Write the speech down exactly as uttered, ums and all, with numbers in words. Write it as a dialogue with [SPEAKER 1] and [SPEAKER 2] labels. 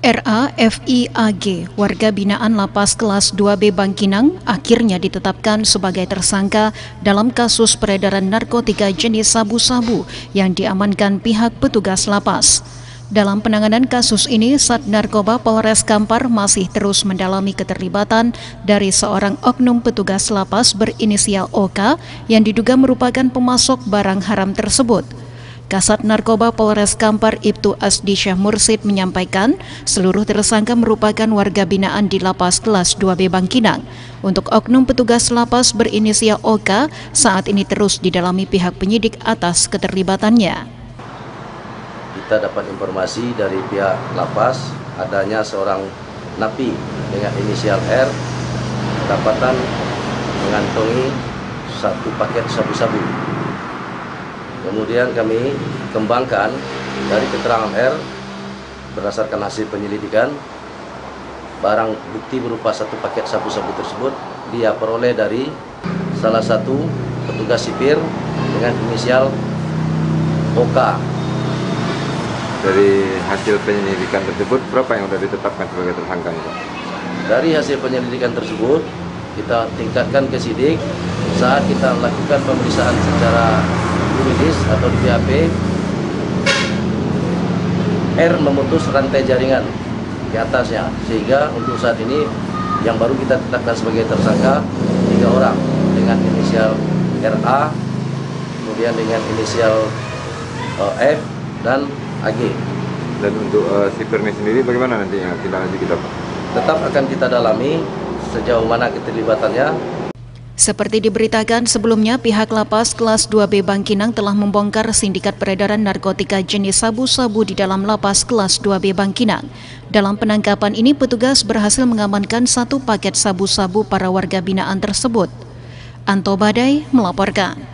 [SPEAKER 1] R A F I A G, warga binaan Lapas Kelas dua B Bangkinang, akhirnya ditetapkan sebagai tersangka dalam kasus peredaran narkotika jenis sabu-sabu yang diamankan pihak petugas lapas. Dalam penanganan kasus ini, Sat Narkoba Polres Kampar masih terus mendalami keterlibatan dari seorang oknum petugas lapas berinisial O K yang diduga merupakan pemasok barang haram tersebut. Kasat Narkoba Polres Kampar Ibtu Asdi Syah Mursid menyampaikan seluruh tersangka merupakan warga binaan di Lapas Kelas dua B Bangkinang. Untuk oknum petugas lapas berinisial O K saat ini terus didalami pihak penyidik atas keterlibatannya.
[SPEAKER 2] Kita dapat informasi dari pihak lapas adanya seorang napi dengan inisial R kedapatan mengantongi satu paket sabu-sabu. Kemudian kami kembangkan dari keterangan R berdasarkan hasil penyelidikan, barang bukti berupa satu paket sabu-sabu tersebut dia peroleh dari salah satu petugas sipir dengan inisial O K.
[SPEAKER 3] Dari hasil penyelidikan tersebut, berapa yang sudah ditetapkan sebagai tersangka?
[SPEAKER 2] Dari hasil penyelidikan tersebut, kita tingkatkan ke sidik saat kita melakukan pemeriksaan secara yuridis atau di B A P. R memutus rantai jaringan di atasnya, sehingga untuk saat ini yang baru kita tetapkan sebagai tersangka tiga orang dengan inisial R A, kemudian dengan inisial uh, F dan A G.
[SPEAKER 3] Dan untuk uh, sipirnya sendiri bagaimana nantinya tindak lanjut kita, Pak?
[SPEAKER 2] Tetap akan kita dalami sejauh mana keterlibatannya.
[SPEAKER 1] Seperti diberitakan sebelumnya, pihak Lapas Kelas dua B Bangkinang telah membongkar sindikat peredaran narkotika jenis sabu-sabu di dalam Lapas Kelas dua B Bangkinang. Dalam penangkapan ini, petugas berhasil mengamankan satu paket sabu-sabu para warga binaan tersebut. Anto Badai melaporkan.